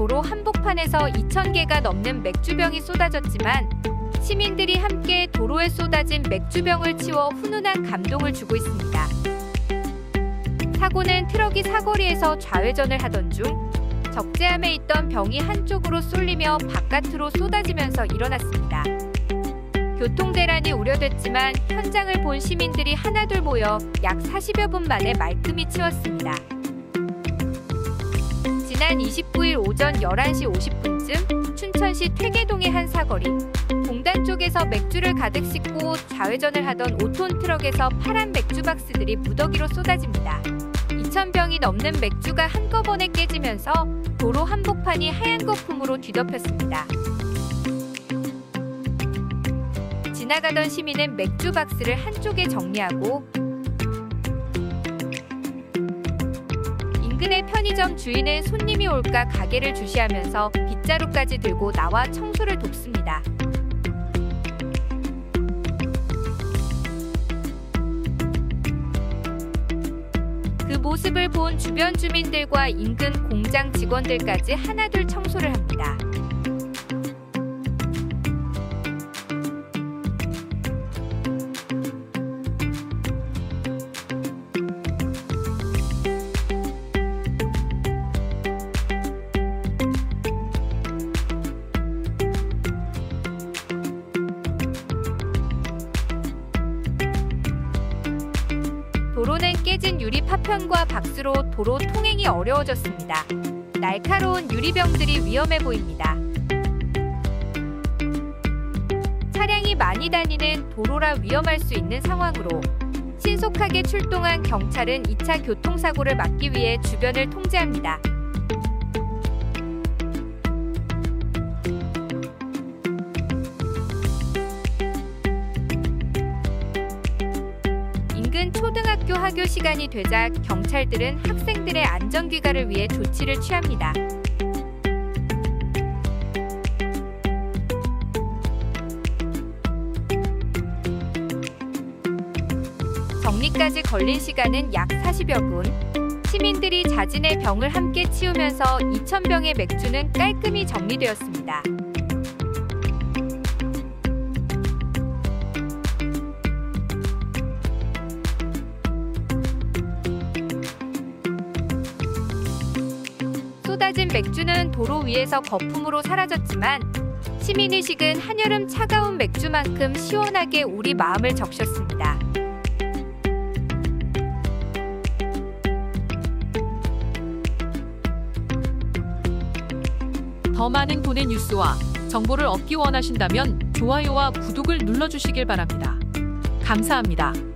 도로 한복판에서 2,000개가 넘는 맥주병이 쏟아졌지만 시민들이 함께 도로에 쏟아진 맥주병을 치워 훈훈한 감동을 주고 있습니다. 사고는 트럭이 사거리에서 좌회전을 하던 중 적재함에 있던 병이 한쪽으로 쏠리며 바깥으로 쏟아지면서 일어났습니다. 교통대란이 우려됐지만 현장을 본 시민들이 하나둘 모여 약 40여 분 만에 말끔히 치웠습니다. 지난 29일 오전 11시 50분쯤 춘천시 퇴계동의 한 사거리, 공단 쪽에서 맥주를 가득 싣고 좌회전을 하던 5톤 트럭에서 파란 맥주 박스들이 무더기로 쏟아집니다. 2,000병이 넘는 맥주가 한꺼번에 깨지면서 도로 한복판이 하얀 거품으로 뒤덮였습니다. 지나가던 시민은 맥주 박스를 한쪽에 정리하고 인근의 편의점 주인은 손님이 올까 가게를 주시하면서 빗자루까지 들고 나와 청소를 돕습니다. 그 모습을 본 주변 주민들과 인근 공장 직원들까지 하나둘 청소를 합니다. 도로는 깨진 유리 파편과 박스로 도로 통행이 어려워졌습니다. 날카로운 유리병들이 위험해 보입니다. 차량이 많이 다니는 도로라 위험할 수 있는 상황으로 신속하게 출동한 경찰은 2차 교통사고를 막기 위해 주변을 통제합니다. 인근 초등학교 하교 시간이 되자 경찰들은 학생들의 안전귀가를 위해 조치를 취합니다. 정리까지 걸린 시간은 약 40여 분. 시민들이 자진의 병을 함께 치우면서 2,000병의 맥주는 깔끔히 정리되었습니다. 쏟아진 맥주는 도로 위에서 거품으로 사라졌지만 시민의식은 한여름 차가운 맥주만큼 시원하게 우리 마음을 적셨습니다. 더 많은 도내 뉴스와 정보를 얻기 원하신다면 좋아요와 구독을 눌러주시길 바랍니다. 감사합니다.